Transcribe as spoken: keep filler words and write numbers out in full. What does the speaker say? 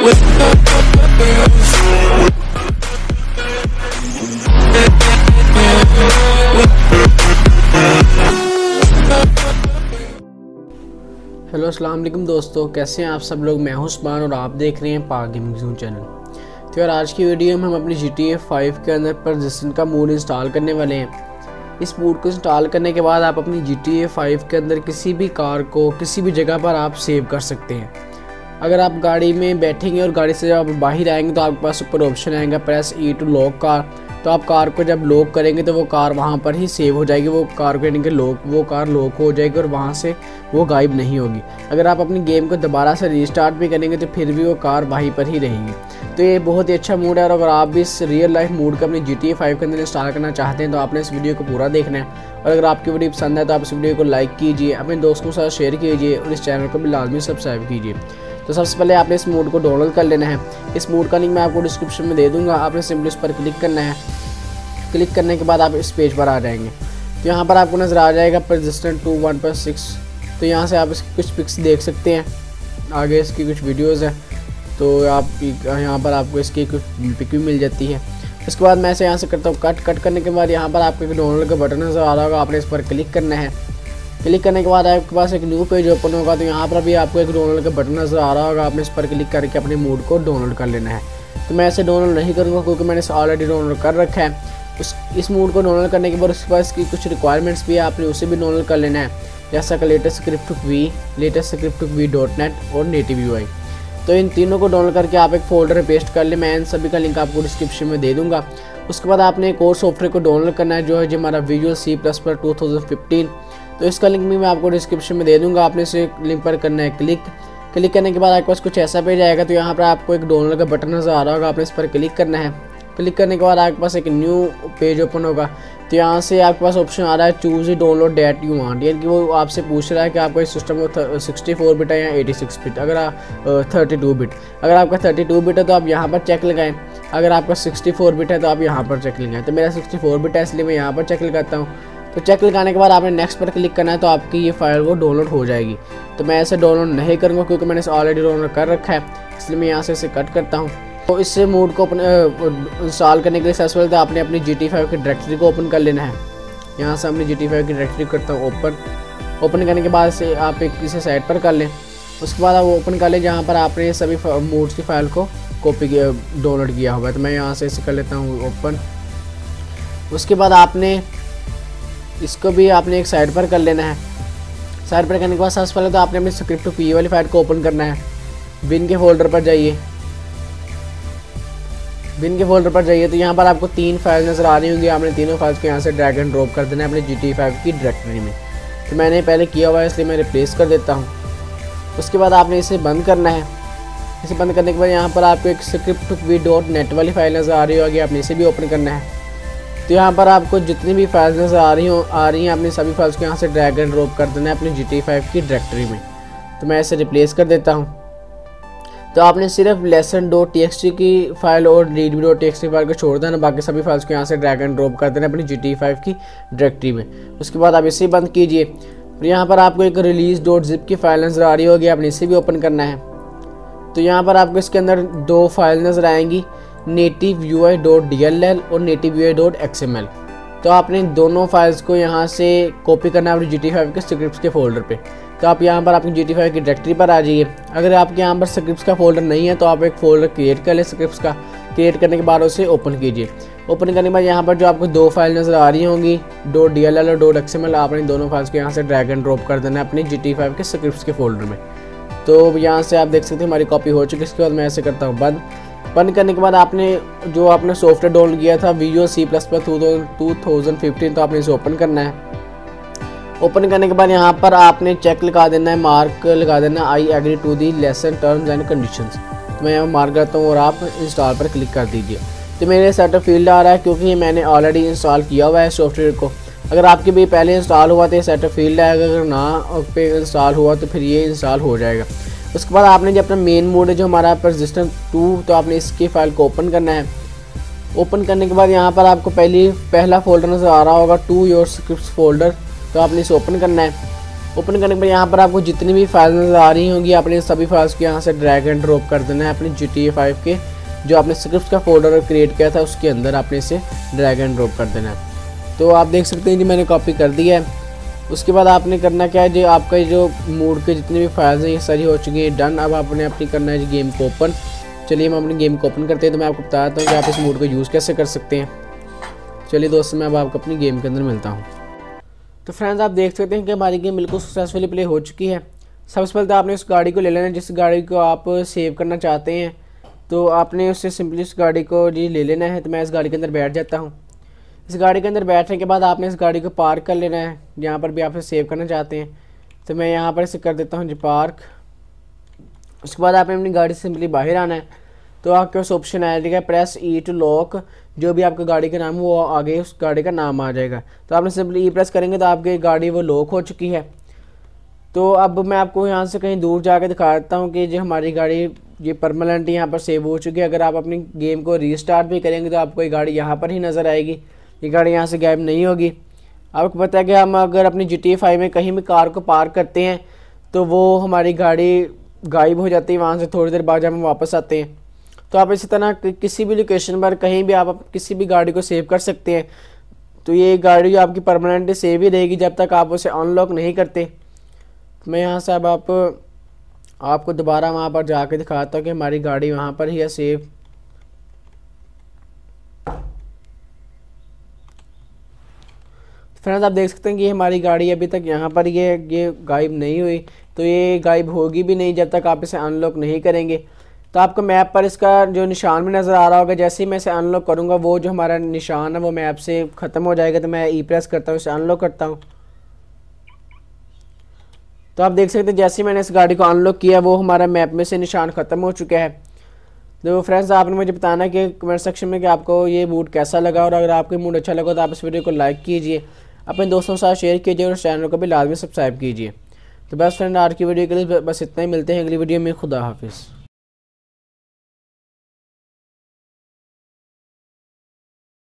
Hello अस्सलाम वालेकुम दोस्तों, कैसे हैं आप सब लोग। मैं हूं उस्मान और आप देख रहे हैं पाक गेमिंग जोन चैनल। तो यार आज की वीडियो में हम अपनी जी टी ए फाइव के अंदर परसिस्टेंट का मोड इंस्टॉल करने वाले हैं। इस मोड को इंस्टॉल करने के बाद आप अपनी जी टी ए फाइव के अंदर किसी भी कार को किसी भी जगह पर आप सेव कर सकते हैं। अगर आप गाड़ी में बैठेंगे और गाड़ी से जब आप बाहर आएंगे तो आपके पास ऊपर ऑप्शन आएगा press E to lock car. तो आप कार को जब लॉक करेंगे तो वो कार वहाँ पर ही सेव हो जाएगी। वो कार को यानी कि लॉक वो कार लॉक हो जाएगी और वहाँ से वो गायब नहीं होगी। अगर आप अपनी गेम को दोबारा से रीस्टार्ट भी करेंगे तो फिर भी वो कार वहीं पर ही रहेगी। तो ये बहुत ही अच्छा मूड है और अगर आप भी इस रियल लाइफ मूड को अपनी जी टी ए फाइव के अंदर इंस्टॉल करना चाहते हैं तो आपने इस वीडियो को पूरा देखना है। और अगर आपकी वीडियो पसंद है तो आप इस वीडियो को लाइक कीजिए, अपने दोस्तों के साथ शेयर कीजिए और इस चैनल को भी लाजमी सब्सक्राइब कीजिए। तो सबसे पहले आपने इस मोड को डाउनलोड कर लेना है। इस मोड का लिंक मैं आपको डिस्क्रिप्शन में दे दूँगा। आपने सिंपली उस पर क्लिक करना है। क्लिक करने के बाद आप इस पेज पर आ जाएंगे। तो यहाँ पर आपको नज़र आ जाएगा persistent two one point six. तो यहाँ से आप इसकी कुछ पिक्स देख सकते हैं, आगे इसकी कुछ वीडियोस हैं। तो आप यहाँ पर आपको इसकी कुछ पिक भी मिल जाती है। उसके बाद मैं इसे यहाँ से करता हूँ कट। कट करने के बाद यहाँ पर आपको एक डाउनलोड का बटन नज़र आ रहा होगा, आपने इस पर क्लिक करना है। क्लिक करने के बाद आपके पास एक न्यू पेज ओपन होगा। तो यहाँ पर भी आपको एक डाउनलोड का बटन नज़र आ रहा होगा, आपने इस पर क्लिक करके अपने मोड को डाउनलोड कर लेना है। तो मैं इसे डाउनलोड नहीं करूँगा क्योंकि मैंने इसे ऑलरेडी डाउनलोड कर रखा है। उस इस मोड को डाउनलोड करने के बाद उसके पास की कुछ रिक्वायरमेंट्स भी है, आपने उसे भी डाउनलोड कर लेना है, जैसा कि latest script V latest script V dot net और नेटिव यू आई। तो इन तीनों को डाउनलोड करके आप एक फोल्डर में पेस्ट कर ले। मैं इन सभी का लिंक आपको डिस्क्रिप्शन में दे दूंगा। उसके बाद आपने एक और सॉफ्टवेयर को डाउनलोड करना है जो है जो हमारा visual C plus plus two thousand fifteen. तो इसका लिंक भी मैं आपको डिस्क्रिप्शन में दे दूँगा। आपने इसे लिंक पर करना है क्लिक। क्लिक करने के बाद आपके पास कुछ ऐसा पेज आएगा। तो यहाँ पर आपको एक डाउनलोड का बटन नज़र आ रहा होगा, आपने इस पर क्लिक करना है। क्लिक करने के बाद आपके पास एक न्यू पेज ओपन होगा। तो यहाँ से आपके पास ऑप्शन आ रहा है choose download that you want, यानी कि वो आपसे पूछ रहा है कि आपका इस सिस्टम को सिक्सटी फोर बिट है या एटी सिक्स बिट। अगर आप थर्टी टू बिट अगर आपका थर्टी टू बिट है तो आप यहाँ पर चेक लगाएं। अगर आपका सिक्सटी फोर बिट है तो आप यहाँ पर चेक लगाएं। तो मेरा सिक्सटी फोर बिट है इसलिए मैं यहाँ पर चेक लगाता हूँ। तो चेक लगाने के बाद आपने नेक्स्ट पर क्लिक करना है तो आपकी ये फाइल वो डाउनलोड हो जाएगी। तो मैं ऐसे डाउनलोड नहीं करूँगा क्योंकि मैंने इसे ऑलरेडी डाउनलोड कर रखा है, इसलिए मैं यहाँ से इसे कट करता हूँ। तो इस मोड को अपने इंस्टॉल करने के लिए सबसे पहले तो आपने अपनी जी टी फाइव की डायरेक्टरी को ओपन कर लेना है। यहाँ से अपनी जी टी फाइव की डायरेक्टरी करता हूँ ओपन। ओपन करने के बाद से आप एक इसे साइड पर कर लें। उसके बाद आप ओपन कर लें जहाँ पर आपने सभी मोड्स की फ़ाइल को कॉपी डाउनलोड किया हुआ है। तो मैं यहाँ से इसे कर लेता हूँ ओपन। उसके बाद आपने इसको भी आपने एक साइड पर कर लेना है। साइड पर करने के बाद सबसे पहले तो आपने अपनी स्क्रिप्ट पी वाली फाइल को ओपन करना है। बिन के फोल्डर पर जाइए। बिन के फोल्डर पर जाइए तो यहाँ पर आपको तीन फाइल नज़र आ रही होंगी। आपने तीनों फाइल्स को यहाँ से ड्रैग एंड ड्रॉप कर देना है अपनी जी टी ए फाइव की डायरेक्टरी में। तो मैंने पहले किया हुआ है इसलिए मैं रिप्लेस कर देता हूँ। उसके बाद आपने इसे बंद करना है। इसे बंद करने के बाद यहाँ पर आपको एक स्क्रिप्ट वी डॉट नेट वाली फाइल नज़र आ रही होगी, आपने इसे भी ओपन करना है। तो यहाँ पर आपको जितनी भी फाइल्स नज़र आ रही हो आ रही हैं आपने सभी फाइल्स को यहाँ से ड्रैग एंड ड्रॉप कर देना है अपनी जी टी ए फाइव की डायरेक्टरी में। तो मैं इसे रिप्लेस कर देता हूँ। तो आपने सिर्फ license dot T X T की फाइल और read dot T X T file को छोड़ देना, बाकी सभी फाइल्स को यहाँ से ड्रैग एंड ड्रॉप कर देना अपनी जी टी ए फाइव की डायरेक्टरी में। उसके बाद आप इसे बंद कीजिए। फिर यहाँ पर आपको एक रिलीज डॉट जिप की फाइल नज़र आ रही होगी, आपने इसे भी ओपन करना है। तो यहाँ पर आपको इसके अंदर दो फाइल नज़र आएंगी, native U I dot D L L और native U I dot X M L. तो आपने दोनों फाइल्स को यहाँ से कॉपी करना है अपनी जी टी ए फाइव के स्क्रिप्ट्स के फोल्डर पे। तो आप यहाँ पर अपनी जी टी ए फाइव की डायरेक्टरी पर आ जाइए। अगर आपके यहाँ पर स्क्रिप्ट्स का फोल्डर नहीं है तो आप एक फोल्डर क्रिएट कर लें स्क्रिप्ट्स का। क्रिएट करने के बाद उसे ओपन कीजिए। ओपन करने के बाद यहाँ पर जो आपको दो फाइल नज़र आ रही होंगी डॉट डी एल एल और डॉट एक्स एम एल, आपने दोनों फाइल्स को यहाँ से ड्रैग एंड ड्रॉप कर देना है अपनी जी टी ए फाइव के स्क्रिप्ट्स के फोल्डर में। तो यहाँ से आप देख सकते हैं हमारी कॉपी हो चुकी है। इसके बाद मैं ऐसे करता हूँ बंद। बंद करने के बाद आपने जो आपने सॉफ्टवेयर डाउनलोड किया था visual C plus plus two thousand fifteen, तो आपने इसे ओपन करना है। ओपन करने के बाद यहाँ पर आपने चेक लगा देना है, मार्क लगा देना I agree to the license terms and conditions. तो मैं यहाँ मार्क करता हूँ और आप इंस्टॉल पर क्लिक कर दीजिए। तो मेरे सेटअप फील्ड आ रहा है क्योंकि मैंने ऑलरेडी इंस्टॉल किया हुआ है सॉफ्टवेयर को। अगर आपके भी पहले इंस्टॉल हुआ तो ये सेटअप फील्ड आएगा, अगर ना पे इंस्टॉल हुआ तो फिर ये इंस्टॉल हो जाएगा। उसके बाद आपने जो अपना मेन मोड है जो हमारा परसिस्टेंट टू, तो आपने इसकी फाइल को ओपन करना है। ओपन करने के बाद यहाँ पर आपको पहली पहला फोल्डर नज़र आ रहा होगा टू योर स्क्रिप्ट्स फोल्डर, तो आपने इसे ओपन करना है। ओपन करने पर यहाँ पर आपको जितनी भी फाइल नज़र आ रही होंगी आपने सभी फाइल्स को यहाँ से ड्रैग एंड ड्रॉप कर देना है अपनी जी टी ए फाइव के जो आपने स्क्रिप्ट का फोल्डर क्रिएट किया था उसके अंदर आपने इसे ड्रैग एंड ड्रॉप कर देना है। तो आप देख सकते हैं कि मैंने कॉपी कर दिया है। उसके बाद आपने करना क्या है, जो आपका जो मूड के जितने भी फाइल्स हैं ये सारी हो चुकी हैं डन। अब आपने अपनी करना है गेम को ओपन। चलिए हम अपनी गेम को ओपन करते हैं। तो मैं आपको बताता हूँ कि आप इस मूड को यूज़ कैसे कर सकते हैं। चलिए दोस्तों मैं अब आपको अपनी गेम के अंदर मिलता हूँ। तो फ्रेंड्स आप देख सकते हैं कि हमारी गेम बिल्कुल सक्सेसफुली प्ले हो चुकी है। सबसे पहले तो आपने उस गाड़ी को ले लेना है जिस गाड़ी को आप सेव करना चाहते हैं। तो आपने उससे सिंपली उस गाड़ी को जी ले लेना है। तो मैं इस गाड़ी के अंदर बैठ जाता हूँ। इस गाड़ी के अंदर बैठने के बाद आपने इस गाड़ी को पार्क कर लेना है जहाँ पर भी आप इसे सेव करना चाहते हैं। तो मैं यहाँ पर इसे कर देता हूँ जी पार्क। उसके बाद आपने अपनी गाड़ी से सिंपली बाहर आना है। तो आपके पास ऑप्शन आ जाएगा प्रेस ई टू लॉक, जो भी आपका गाड़ी का नाम है वो आगे उस गाड़ी का नाम आ जाएगा। तो आपने सिंपली ई प्रेस करेंगे तो आपकी गाड़ी वो लॉक हो चुकी है। तो अब मैं आपको यहाँ से कहीं दूर जाकर दिखा देता हूँ कि जो हमारी गाड़ी ये परमानेंट यहाँ पर सेव हो चुकी है। अगर आप अपनी गेम को रीस्टार्ट भी करेंगे तो आपको ये गाड़ी यहाँ पर ही नज़र आएगी, ये गाड़ी यहाँ से गायब नहीं होगी। आपको पता है कि हम अगर अपनी जी टी ए फाइव में कहीं भी कार को पार्क करते हैं तो वो हमारी गाड़ी गायब हो जाती है, वहाँ से थोड़ी देर बाद जब हम वापस आते हैं। तो आप इसी तरह किसी भी लोकेशन पर कहीं भी आप किसी भी गाड़ी को सेव कर सकते हैं। तो ये गाड़ी आपकी परमानेंटली सेव ही रहेगी जब तक आप उसे अनलॉक नहीं करते। मैं यहाँ से अब आप आपको दोबारा वहाँ पर जाके दिखाता हूँ कि हमारी गाड़ी वहाँ पर ही है सेव। फ्रेंड्स आप देख सकते हैं कि हमारी गाड़ी अभी तक यहाँ पर ये ये गायब नहीं हुई। तो ये गायब होगी भी नहीं जब तक आप इसे अनलॉक नहीं करेंगे। तो आपको मैप पर इसका जो निशान भी नज़र आ रहा होगा, जैसे ही मैं इसे अनलॉक करूँगा वो जो हमारा निशान है वो मैप से ख़त्म हो जाएगा। तो मैं ई प्रेस करता हूँ, इसे अनलॉक करता हूँ। तो आप देख सकते हैं जैसे ही मैंने इस गाड़ी को अनलॉक किया वो हमारा मैप में से निशान ख़त्म हो चुका है। तो फ्रेंड्स आपने मुझे बताना है कि कमेंट सेक्शन में कि आपको ये मूड कैसा लगा, और अगर आपको मूड अच्छा लगा तो आप इस वीडियो को लाइक कीजिए, अपने दोस्तों के साथ शेयर कीजिए और इस चैनल को भी लाजमी सब्सक्राइब कीजिए। तो बस फ्रेंड आज की वीडियो के लिए बस इतना ही। मिलते हैं अगली वीडियो में। खुदा हाफिज़।